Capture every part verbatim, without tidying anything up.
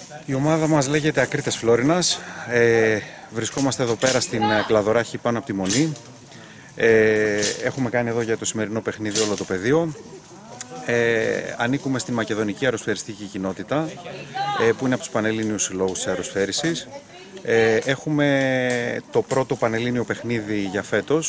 Η ομάδα μας λέγεται Ακρίτες Φλόρινας. Ε, βρισκόμαστε εδώ πέρα στην Κλαδοράχη πάνω από τη Μονή. Ε, έχουμε κάνει εδώ για το σημερινό παιχνίδι όλο το πεδίο. Ε, ανήκουμε στην Μακεδονική Αεροσφαιριστική Κοινότητα, ε, που είναι από τους Πανελλήνιους Συλλόγους της Αεροσφαίρισης. Ε, έχουμε το πρώτο πανελλήνιο παιχνίδι για φέτος.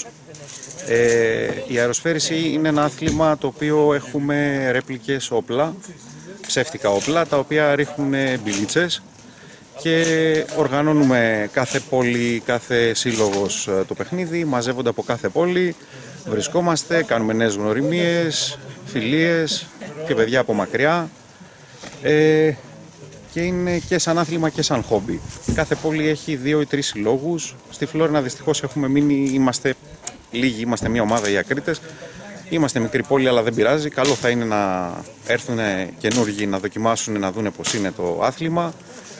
Ε, η αεροσφαίριση είναι ένα άθλημα το οποίο έχουμε ρέπλικες όπλα, ψεύτικα όπλα, τα οποία ρίχνουν μπιλίτσες και οργανώνουμε κάθε πόλη, κάθε σύλλογος το παιχνίδι, μαζεύονται από κάθε πόλη, βρισκόμαστε, κάνουμε νέες γνωριμίες, φιλίες και παιδιά από μακριά. Ε, και είναι και σαν άθλημα και σαν χόμπι. Κάθε πόλη έχει δύο ή τρεις συλλόγους. Στη Φλόρινα δυστυχώς έχουμε μείνει, είμαστε λίγοι, είμαστε μια ομάδα οι Ακρίτες. Είμαστε μικρή πόλη, αλλά δεν πειράζει. Καλό θα είναι να έρθουν καινούργοι να δοκιμάσουν, να δούνε πώς είναι το άθλημα.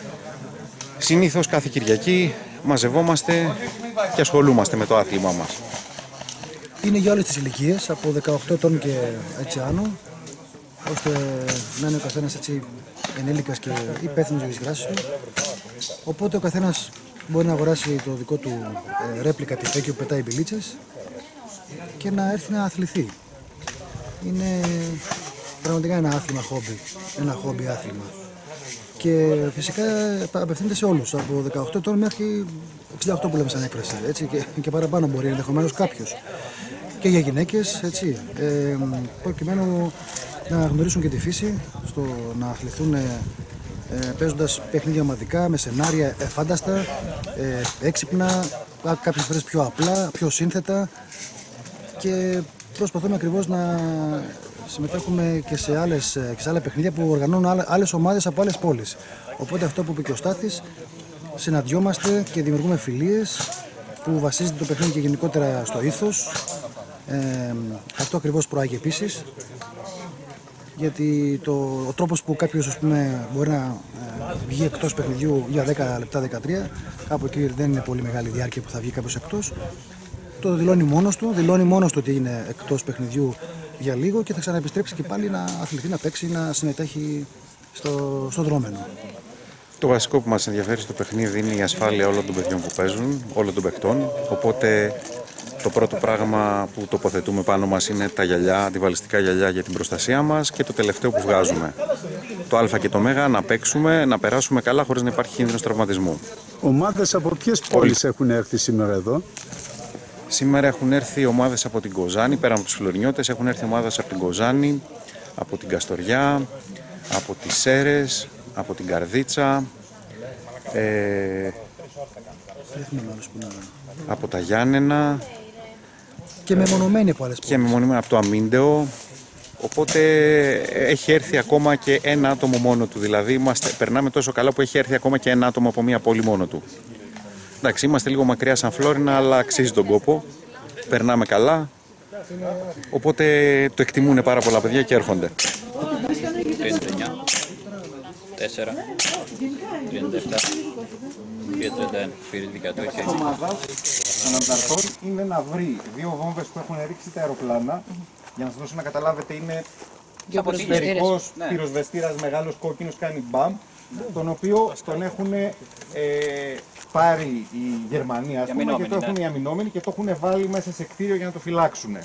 Συνήθως κάθε Κυριακή μαζευόμαστε και ασχολούμαστε με το άθλημά μας. Είναι για όλες τις ηλικίες, από δεκαοκτώ ετών και έτσι άνω, ώστε να είναι ο καθένας έτσι ενήλικας και υπεύθυνος για τις δράσεις του. Οπότε ο καθένας μπορεί να αγοράσει το δικό του ε, ρέπλικα τυφέκι που πετάει μπιλίτσες και να έρθει να αθληθεί. Είναι πραγματικά ένα άθλημα χόμπι, ένα χόμπι άθλημα. Και φυσικά απευθύνεται σε όλους, από δεκαοκτώ ετών μέχρι εξήντα οκτώ που λέμε σαν έκφραση, έτσι, και, και παραπάνω μπορεί ενδεχομένως κάποιος. Και για γυναίκες, έτσι, ε, προκειμένου να γνωρίσουν και τη φύση, στο να αθληθούν ε, παίζοντας παιχνίδια ομαδικά, με σενάρια ε, φάνταστα, ε, έξυπνα, κάποιες φορές πιο απλά, πιο σύνθετα, και προσπαθούμε ακριβώς να συμμετέχουμε και σε, άλλες, και σε άλλα παιχνίδια που οργανώνουν άλλες ομάδες από άλλες πόλεις. Οπότε αυτό που είπε και ο Στάθης, συναντιόμαστε και δημιουργούμε φιλίες που βασίζεται το παιχνίδι και γενικότερα στο ήθος. Ε, αυτό ακριβώς προάγει επίσης, γιατί το, ο τρόπος που κάποιος, ας πούμε, μπορεί να ε, βγει εκτός παιχνιδιού για δέκα λεπτά, δεκατρία, κάπου εκεί δεν είναι πολύ μεγάλη διάρκεια που θα βγει κάποιος εκτός, το δηλώνει μόνος του, δηλώνει μόνος του ότι είναι εκτός παιχνιδιού για λίγο και θα ξαναεπιστρέψει και πάλι να αθληθεί, να παίξει, να συμμετέχει στο, στο δρόμενο. Το βασικό που μας ενδιαφέρει στο παιχνίδι είναι η ασφάλεια όλων των παιδιών που παίζουν, όλων των παιχτών, οπότε το πρώτο πράγμα που τοποθετούμε πάνω μας είναι τα γυαλιά, αντιβαλιστικά γυαλιά για την προστασία μας, και το τελευταίο που βγάζουμε. Το Α και το Μέγα, να παίξουμε, να περάσουμε καλά χωρίς να υπάρχει κίνδυνος τραυματισμού. Ομάδες από ποιες πόλεις έχουν έρθει σήμερα εδώ? Σήμερα έχουν έρθει ομάδες από την Κοζάνη, πέρα από τους Φλωρινιώτες, έχουν έρθει ομάδες από την Κοζάνη, από την Καστοριά, από τις Σέρες, από την Καρδίτσα, ε, από τα Γιάννενα. Και μεμονωμένοι από άλλες πόλεις. Και μεμονωμένοι από το Αμίντεο. Οπότε έχει έρθει ακόμα και ένα άτομο μόνο του. Δηλαδή είμαστε, περνάμε τόσο καλά που έχει έρθει ακόμα και ένα άτομο από μία πόλη μόνο του. Εντάξει, είμαστε λίγο μακριά σαν Φλόρινα, αλλά αξίζει τον κόπο. Περνάμε καλά. Οπότε το εκτιμούν πάρα πολλά παιδιά και έρχονται. τριάντα εννιά, τέσσερα, τριάντα επτά, τριάντα ένα. Η ομάδα των ανταρτών είναι να βρει δύο βόμβες που έχουν ρίξει τα αεροπλάνα. Για να σας δώσω να καταλάβετε, είναι σφαιρικός πυροσβεστήρας μεγάλος κόκκινος, κάνει μπαμ, τον οποίο τον έχουν ε, πάρει η Γερμανία, ας πούμε, και το έχουν οι αμυνόμενοι και το έχουν βάλει μέσα σε κτίριο για να το φυλάξουν.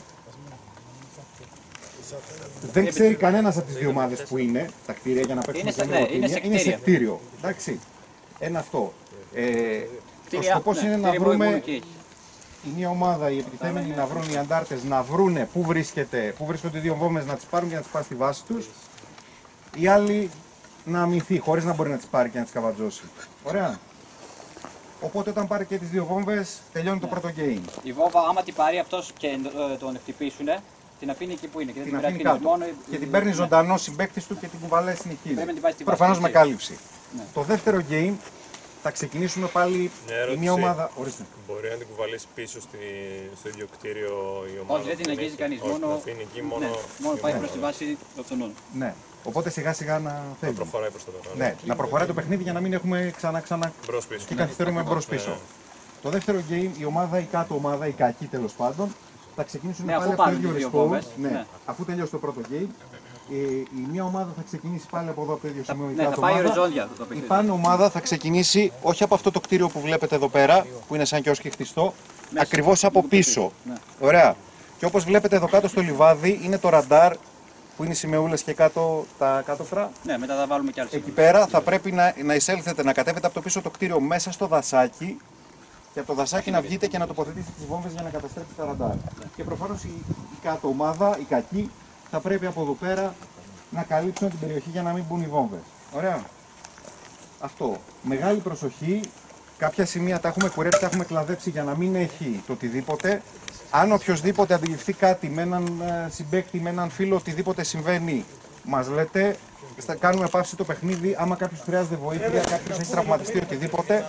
Δεν ξέρει κανένας από τις δύο ομάδες που είναι τα κτίρια για να παίξουν σε μυρωδίνια. Είναι σε κτίριο. Εντάξει. Ένα αυτό. Ε, ο σκοπός είναι να βρούμε η μία ομάδα, οι επιτιθέμενοι, να βρουν οι αντάρτες, να βρούνε πού βρίσκεται, πού βρίσκονται οι δύο βόμβες, να τις πάρουν και να τις πάρουν στη βάση τους. Οι άλλοι να αμυνθεί, χωρίς να μπορεί να τις πάρει και να τις καβατζώσει. Ωραία. Οπότε όταν πάρει και τις δύο βόμβες, τελειώνει το πρώτο game. Η βόμβα, άμα την πάρει αυτός και ε, τον χτυπήσουνε, την αφήνει εκεί που είναι. Και την αφήνει κάτω. Μόνο, και την παίρνει ζωντανό συμπαίκτης του και την κουβαλάει συνεχίζει. Προφανώς με κάλυψη. Ναι. Το δεύτερο game θα ξεκινήσουμε πάλι ναι, η μία ομάδα. Ορίστε. Μπορεί να την κουβαλήσει πίσω στη, στο ίδιο κτίριο η ομάδα? Όχι, δεν την αγγίζει κανείς. Μόνο, εκεί, μόνο, ναι, μόνο πάει προς τη βάση των αυτονών. Ναι. Οπότε σιγά σιγά να φεύγει. Να προχωράει προς το παιχνίδι. Ναι, να προχωράει το παιχνίδι για να μην έχουμε ξανά ξανά και καθυστερούμε μπρος πίσω. Ναι. Το δεύτερο game, η ομάδα, η κάτω ομάδα, η κακή τέλος πάντων, θα ξεκινήσουν ναι, πάλι από το ίδιο respawn. Ναι. Ναι. Αφού τελειώσει το πρώτο game, Ε, η μία ομάδα θα ξεκινήσει πάλι από εδώ από το ίδιο σημείο. Ναι, θα πάει οριζόντια αυτό το παιχνίδι. Η πάνω ομάδα θα ξεκινήσει όχι από αυτό το κτίριο που βλέπετε εδώ πέρα, που είναι σαν και χτιστό, ακριβώς από πίσω. Ναι. Ωραία. Και όπως βλέπετε εδώ κάτω στο λιβάδι είναι το ραντάρ που είναι οι σημεούλες και κάτω τα κάτωπτρα. Ναι, μετά θα βάλουμε κι άλλες. Εκεί πέρα θα πρέπει να, να εισέλθετε, να κατέβετε από το πίσω το κτίριο μέσα στο δασάκι και από το δασάκι να βγείτε και να τοποθετήσετε τις βόμβες για να καταστρέψετε τα ραντάρ. Ναι. Και προφανώς η, η κάτω ομάδα, η κακή, θα πρέπει από εδώ πέρα να καλύψουν την περιοχή για να μην μπουν οι βόμβες. Ωραία. Αυτό. Μεγάλη προσοχή. Κάποια σημεία τα έχουμε κουρέψει, τα έχουμε κλαδέψει για να μην έχει το οτιδήποτε. Αν οποιοδήποτε αντιληφθεί κάτι με έναν συμπαίκτη, με έναν φίλο, οτιδήποτε συμβαίνει, μας λέτε, θα κάνουμε παύση το παιχνίδι. Άμα κάποιος χρειάζεται βοήθεια, κάποιος έχει τραυματιστεί, οτιδήποτε.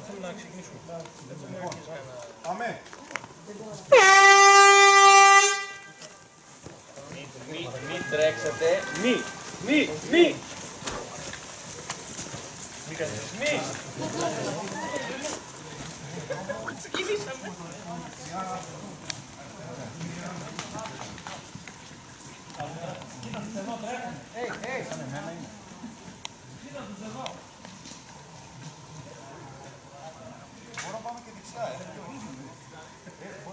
Πάμε. Μη, μη τρέξετε, μη, μη, μη. Μη κάνεις, μη. Ξεκινήσαμε. Μπορώ να πάμε και δεξιά, ε.